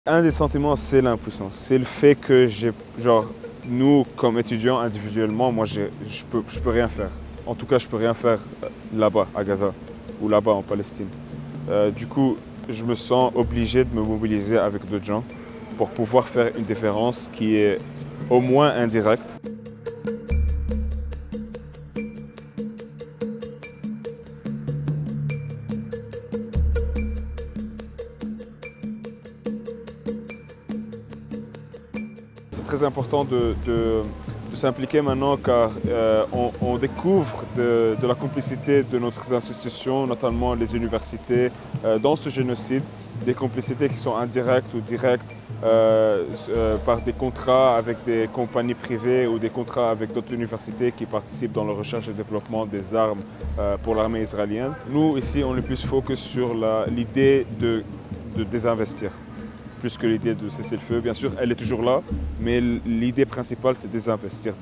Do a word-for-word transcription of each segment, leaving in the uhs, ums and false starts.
Un des sentiments, c'est l'impuissance. C'est le fait que j'ai, genre, nous, comme étudiants individuellement, moi, je peux, je peux rien faire. En tout cas, je peux rien faire là-bas, à Gaza, ou là-bas, en Palestine. Euh, du coup, je me sens obligé de me mobiliser avec d'autres gens pour pouvoir faire une différence qui est au moins indirecte. C'est très important de, de, de s'impliquer maintenant car euh, on, on découvre de, de la complicité de notre institutions, notamment les universités, euh, dans ce génocide, des complicités qui sont indirectes ou directes euh, euh, par des contrats avec des compagnies privées ou des contrats avec d'autres universités qui participent dans la recherche et développement des armes euh, pour l'armée israélienne. Nous, ici, on est plus focus sur l'idée de, de désinvestir, plus que l'idée de cesser le feu. Bien sûr, elle est toujours là, mais l'idée principale, c'est désinvestir.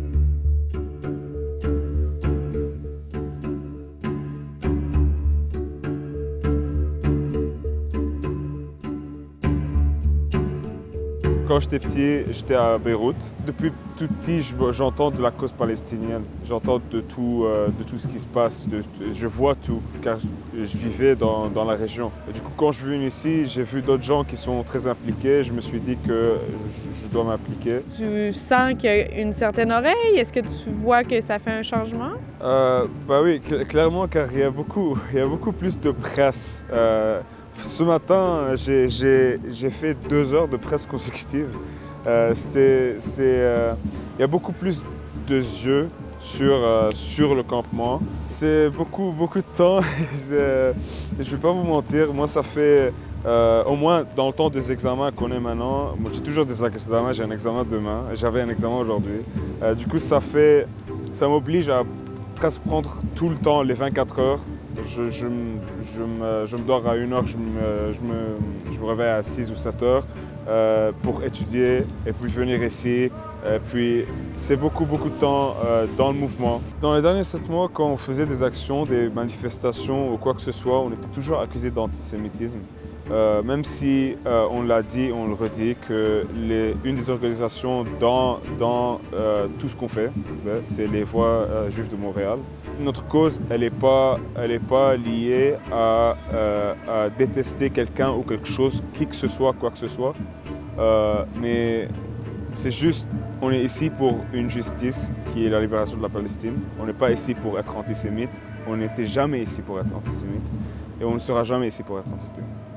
Quand j'étais petit, j'étais à Beyrouth. Depuis tout petit, j'entends de la cause palestinienne. J'entends de tout, euh, de tout ce qui se passe. De, de, je vois tout, car je, je vivais dans, dans la région. Et du coup, quand je suis venu ici, j'ai vu d'autres gens qui sont très impliqués. Je me suis dit que je, je dois m'impliquer. Tu sens qu'il y a une certaine oreille? Est-ce que tu vois que ça fait un changement? Euh, bah oui, clairement, car il y a beaucoup, il y a beaucoup plus de presse. Euh, Ce matin, j'ai fait deux heures de presse consécutive. Euh, c'est, c'est, euh, il y a beaucoup plus de yeux sur, euh, sur le campement. C'est beaucoup, beaucoup de temps. Je ne vais pas vous mentir, moi ça fait euh, au moins dans le temps des examens qu'on est maintenant. Moi j'ai toujours des examens, j'ai un examen demain, j'avais un examen aujourd'hui. Euh, du coup ça fait, ça m'oblige à presque prendre tout le temps, les vingt-quatre heures. Je, je, je, me, je me dors à une heure, je me, je me, je me réveille à six ou sept heures euh, pour étudier et puis venir ici. Et puis c'est beaucoup, beaucoup de temps euh, dans le mouvement. Dans les derniers sept mois, quand on faisait des actions, des manifestations ou quoi que ce soit, on était toujours accusé d'antisémitisme. Euh, même si euh, on l'a dit, on le redit, que les, une des organisations dans, dans euh, tout ce qu'on fait, c'est les Voix euh, juives de Montréal. Notre cause, elle n'est pas, elle est pas liée à, euh, à détester quelqu'un ou quelque chose, qui que ce soit, quoi que ce soit. Euh, mais c'est juste, on est ici pour une justice qui est la libération de la Palestine. On n'est pas ici pour être antisémite. On n'était jamais ici pour être antisémite. Et on ne sera jamais ici pour être antisémite.